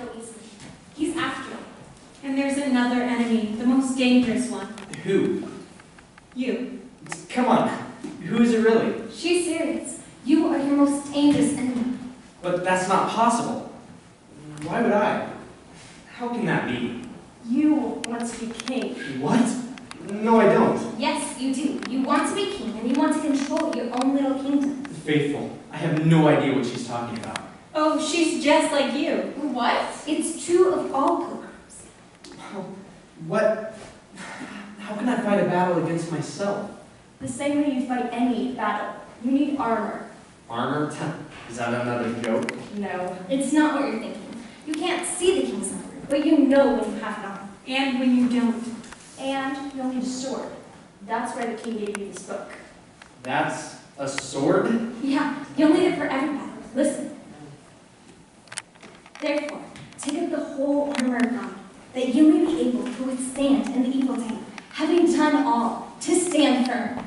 so easily. He's after you. And there's another enemy, the most dangerous one. Who? You. Come on. Who is it really? She's serious. You are your most dangerous enemy. But that's not possible. Why would I? How can that be? You want to be king. What? No, I don't. Yes, you do. You want to be king, and you want to control your own little kingdom. Faithful. I have no idea what she's talking about. Oh, she's just like you. What? It's true of all pilgrims. What? How can I fight a battle against myself? The same way you fight any battle. You need armor. Armor? Is that another joke? No. It's not what you're thinking. You can't see the king's armor, but you know when you have it on. And when you don't. And you'll need a sword. That's why the king gave you this book. That's a sword? Yeah, you'll need it for every battle. Listen. Therefore, take up the whole armor of God, that you may be able to withstand in the evil day, having done all, to stand firm.